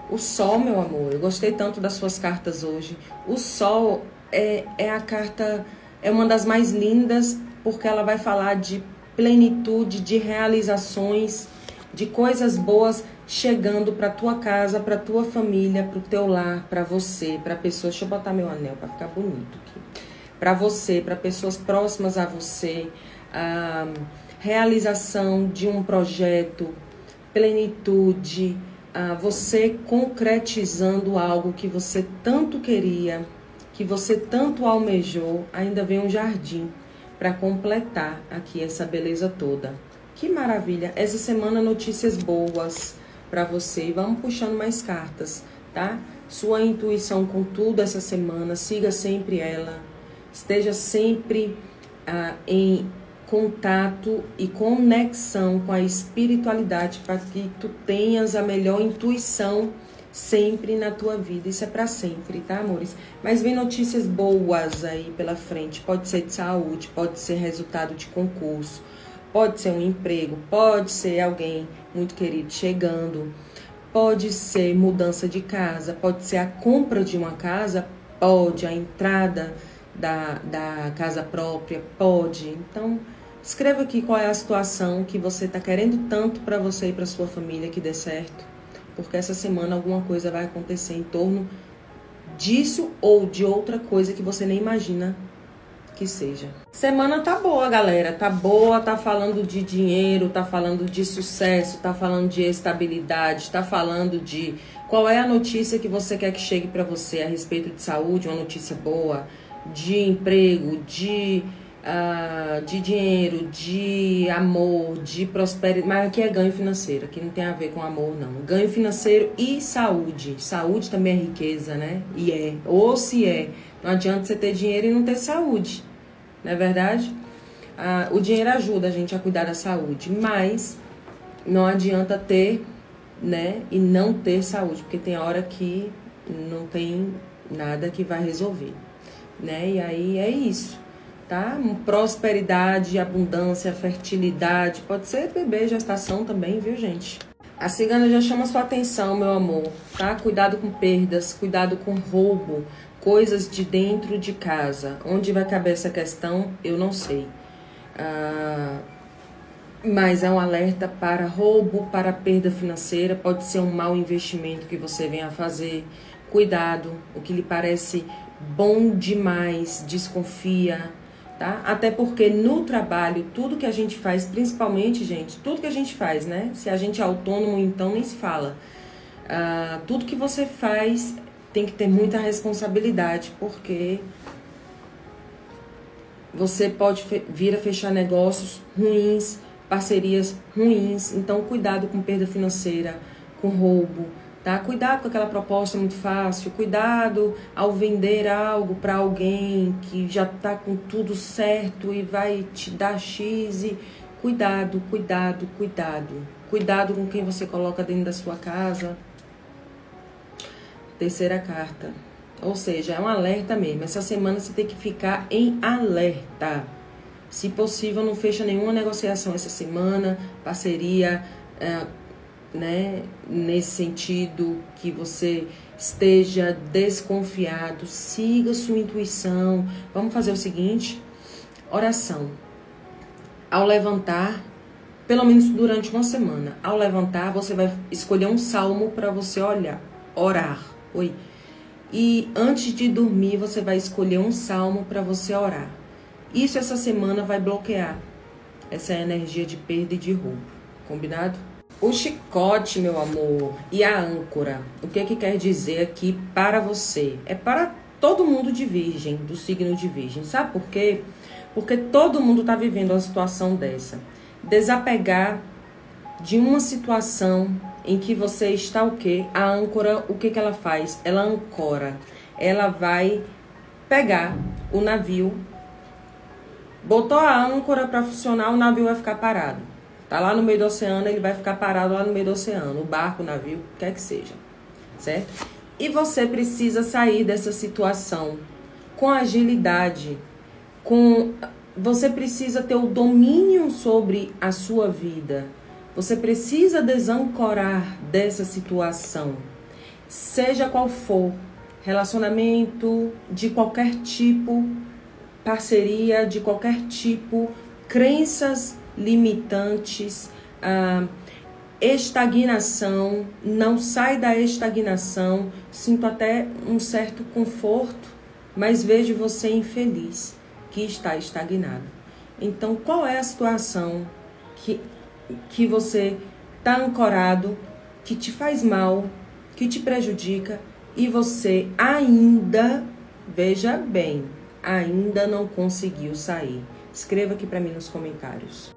O Sol, meu amor, eu gostei tanto das suas cartas hoje. O Sol é a carta, é uma das mais lindas, porque ela vai falar de plenitude, de realizações, de coisas boas chegando para tua casa, para tua família, para o teu lar, para você, para pessoas. Deixa eu botar meu anel para ficar bonito aqui. Para você, para pessoas próximas a você, a realização de um projeto, plenitude, você concretizando algo que você tanto queria, que você tanto almejou. Ainda vem um jardim para completar aqui essa beleza toda. Que maravilha! Essa semana notícias boas para você. Vamos puxando mais cartas, tá? Sua intuição com tudo essa semana, siga sempre ela. Esteja sempre em contato e conexão com a espiritualidade para que tu tenhas a melhor intuição sempre na tua vida. Isso é para sempre, tá, amores? Mas vem notícias boas aí pela frente. Pode ser de saúde, pode ser resultado de concurso, pode ser um emprego, pode ser alguém muito querido chegando, pode ser mudança de casa, pode ser a compra de uma casa, pode a entrada da casa própria, pode. Então, escreva aqui qual é a situação que você está querendo tanto para você e para sua família que dê certo, porque essa semana alguma coisa vai acontecer em torno disso ou de outra coisa que você nem imagina que seja. Semana tá boa, galera, tá boa, tá falando de dinheiro, tá falando de sucesso, tá falando de estabilidade, tá falando de qual é a notícia que você quer que chegue para você a respeito de saúde, uma notícia boa, de emprego, de dinheiro, de amor, de prosperidade. Mas aqui é ganho financeiro, aqui não tem a ver com amor, não. Ganho financeiro e saúde. Saúde também é riqueza, né? E ou se é. Não adianta você ter dinheiro e não ter saúde, não é verdade? O dinheiro ajuda a gente a cuidar da saúde, mas não adianta ter, né, e não ter saúde, porque tem hora que não tem nada que vai resolver, né? E aí é isso, tá? Prosperidade, abundância, fertilidade, pode ser bebê, gestação também, viu, gente? A cigana já chama sua atenção, meu amor, tá? Cuidado com perdas, cuidado com roubo, coisas de dentro de casa. Onde vai caber essa questão, eu não sei. Mas é um alerta para roubo, para perda financeira. Pode ser um mau investimento que você venha a fazer. Cuidado, o que lhe parece bom demais, desconfia, tá? Até porque no trabalho, tudo que a gente faz, principalmente, gente, tudo que a gente faz, né? Se a gente é autônomo, então nem se fala. Tudo que você faz tem que ter muita responsabilidade, porque você pode vir a fechar negócios ruins, parcerias ruins. Então, cuidado com perda financeira, com roubo, tá? Cuidado com aquela proposta muito fácil, cuidado ao vender algo para alguém que já tá com tudo certo e vai te dar X. E cuidado, cuidado, cuidado. Cuidado com quem você coloca dentro da sua casa. Terceira carta. Ou seja, é um alerta mesmo. Essa semana você tem que ficar em alerta. Se possível, não fecha nenhuma negociação essa semana, parceria, né? Nesse sentido que você esteja desconfiado. Siga sua intuição. Vamos fazer o seguinte: oração. Ao levantar, pelo menos durante uma semana, ao levantar, você vai escolher um salmo para você orar. E antes de dormir, você vai escolher um salmo para você orar. Isso essa semana vai bloquear essa energia de perda e de roubo. Combinado? O chicote, meu amor, e a âncora. O que quer dizer aqui para você? É para todo mundo de Virgem, do signo de Virgem. Sabe por quê? Porque todo mundo está vivendo uma situação dessa. Desapegar de uma situação em que você está o quê? A âncora, o que ela faz? Ela ancora. Ela vai pegar o navio, botou a âncora para funcionar, o navio vai ficar parado. Tá lá no meio do oceano, ele vai ficar parado lá no meio do oceano. O barco, o navio, o que quer que seja. Certo? E você precisa sair dessa situação com agilidade. Você precisa ter o domínio sobre a sua vida. Você precisa desancorar dessa situação. seja qual for, relacionamento de qualquer tipo, parceria de qualquer tipo, crenças limitantes, estagnação, não sai da estagnação, sinto até um certo conforto, mas vejo você infeliz, que está estagnado. Então, qual é a situação que você está ancorado, que te faz mal, que te prejudica e você ainda, veja bem, ainda não conseguiu sair? Escreva aqui para mim nos comentários.